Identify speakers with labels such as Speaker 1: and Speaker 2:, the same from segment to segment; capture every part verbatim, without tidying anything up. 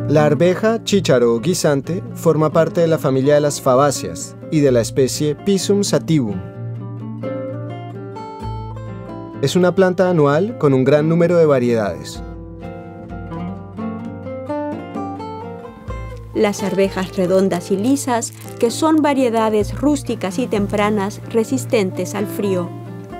Speaker 1: La arveja, chícharo o guisante forma parte de la familia de las fabáceas y de la especie Pisum sativum. Es una planta anual con un gran número de variedades.
Speaker 2: Las arvejas redondas y lisas, que son variedades rústicas y tempranas resistentes al frío.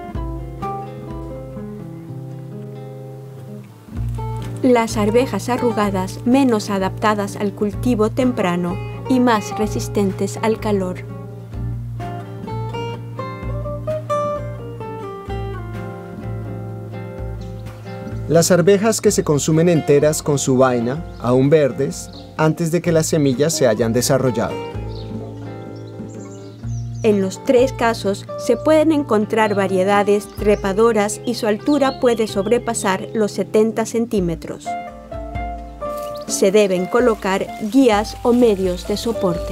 Speaker 2: Las arvejas arrugadas, menos adaptadas al cultivo temprano y más resistentes al calor.
Speaker 1: Las arvejas que se consumen enteras con su vaina, aún verdes, antes de que las semillas se hayan desarrollado.
Speaker 2: En los tres casos se pueden encontrar variedades trepadoras y su altura puede sobrepasar los setenta centímetros. Se deben colocar guías o medios de soporte.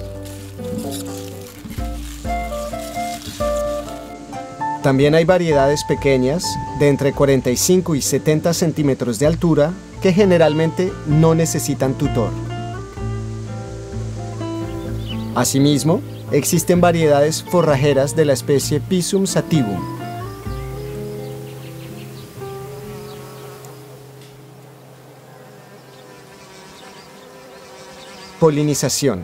Speaker 1: También hay variedades pequeñas, de entre cuarenta y cinco y setenta centímetros de altura, que generalmente no necesitan tutor. Asimismo, existen variedades forrajeras de la especie Pisum sativum. Polinización.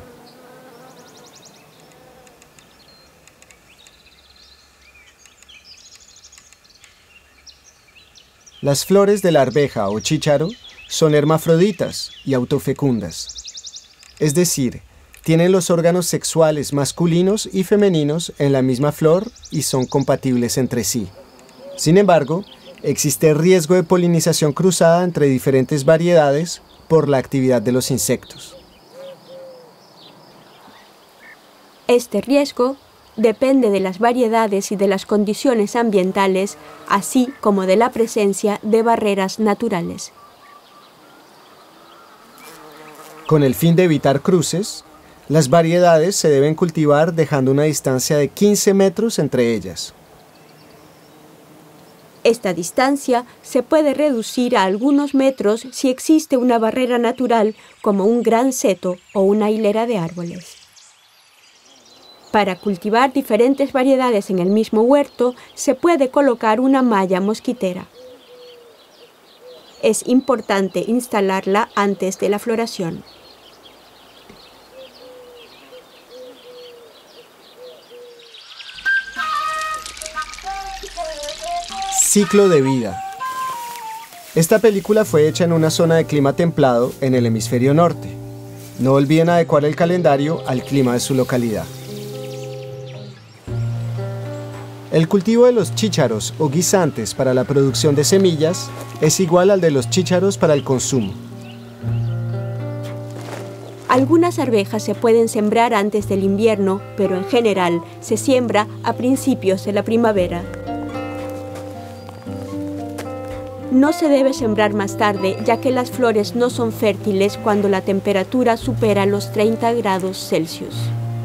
Speaker 1: Las flores de la arveja o chícharo son hermafroditas y autofecundas. Es decir, tienen los órganos sexuales masculinos y femeninos en la misma flor y son compatibles entre sí. Sin embargo, existe riesgo de polinización cruzada entre diferentes variedades por la actividad de los insectos.
Speaker 2: Este riesgo depende de las variedades y de las condiciones ambientales, así como de la presencia de barreras naturales.
Speaker 1: Con el fin de evitar cruces, las variedades se deben cultivar dejando una distancia de quince metros entre ellas.
Speaker 2: Esta distancia se puede reducir a algunos metros si existe una barrera natural como un gran seto o una hilera de árboles. Para cultivar diferentes variedades en el mismo huerto, se puede colocar una malla mosquitera. Es importante instalarla antes de la floración.
Speaker 1: Ciclo de vida. Esta película fue hecha en una zona de clima templado en el hemisferio norte. No olviden adecuar el calendario al clima de su localidad. El cultivo de los chícharos o guisantes para la producción de semillas es igual al de los chícharos para el consumo.
Speaker 2: Algunas arvejas se pueden sembrar antes del invierno, pero en general se siembra a principios de la primavera. No se debe sembrar más tarde, ya que las flores no son fértiles cuando la temperatura supera los treinta grados Celsius.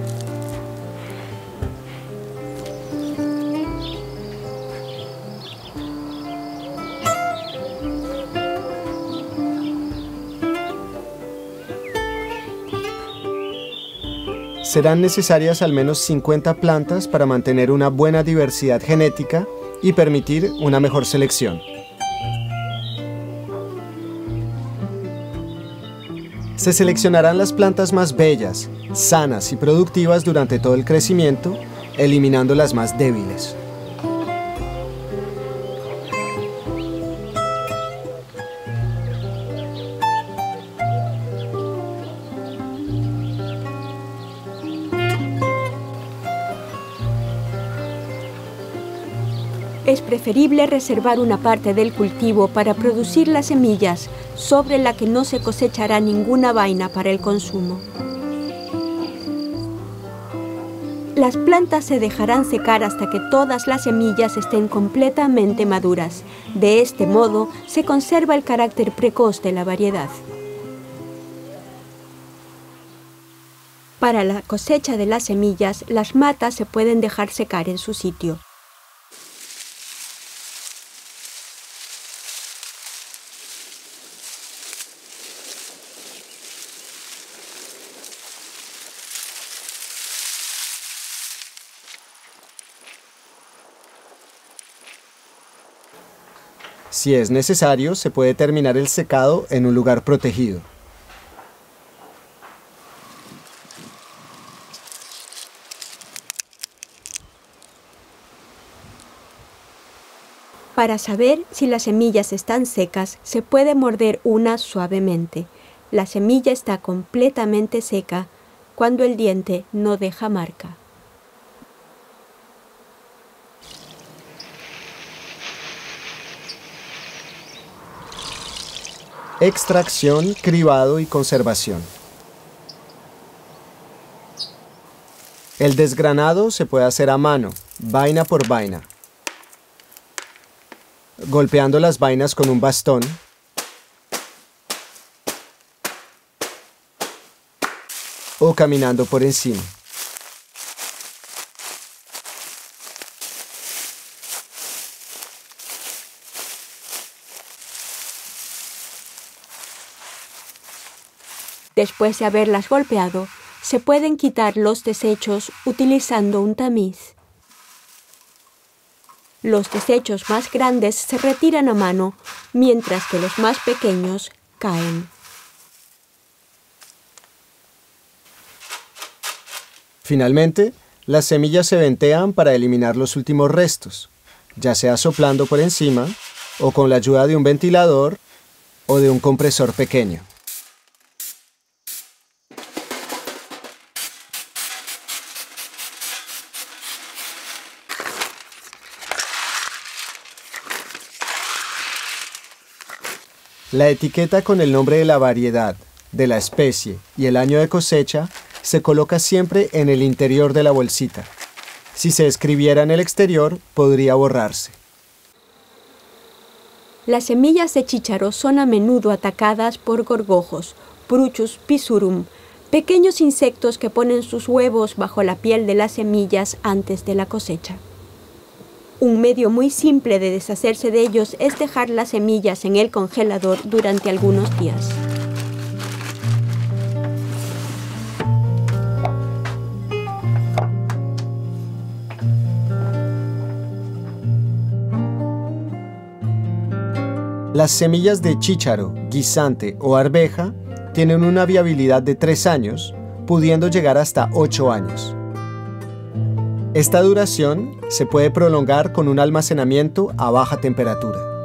Speaker 1: Serán necesarias al menos cincuenta plantas para mantener una buena diversidad genética y permitir una mejor selección. Se seleccionarán las plantas más bellas, sanas y productivas durante todo el crecimiento, eliminando las más débiles.
Speaker 2: Es preferible reservar una parte del cultivo para producir las semillas, sobre la que no se cosechará ninguna vaina para el consumo. Las plantas se dejarán secar hasta que todas las semillas estén completamente maduras. De este modo, se conserva el carácter precoz de la variedad. Para la cosecha de las semillas, las matas se pueden dejar secar en su sitio.
Speaker 1: Si es necesario, se puede terminar el secado en un lugar protegido.
Speaker 2: Para saber si las semillas están secas, se puede morder una suavemente. La semilla está completamente seca cuando el diente no deja marca.
Speaker 1: Extracción, cribado y conservación. El desgranado se puede hacer a mano, vaina por vaina, golpeando las vainas con un bastón, o caminando por encima.
Speaker 2: Después de haberlas golpeado, se pueden quitar los desechos utilizando un tamiz. Los desechos más grandes se retiran a mano, mientras que los más pequeños caen.
Speaker 1: Finalmente, las semillas se ventean para eliminar los últimos restos, ya sea soplando por encima, o con la ayuda de un ventilador o de un compresor pequeño. La etiqueta con el nombre de la variedad, de la especie y el año de cosecha se coloca siempre en el interior de la bolsita. Si se escribiera en el exterior, podría borrarse.
Speaker 2: Las semillas de chícharo son a menudo atacadas por gorgojos, Bruchus pisurum, pequeños insectos que ponen sus huevos bajo la piel de las semillas antes de la cosecha. Un medio muy simple de deshacerse de ellos es dejar las semillas en el congelador durante algunos días.
Speaker 1: Las semillas de chícharo, guisante o arveja tienen una viabilidad de tres años, pudiendo llegar hasta ocho años. Esta duración se puede prolongar con un almacenamiento a baja temperatura.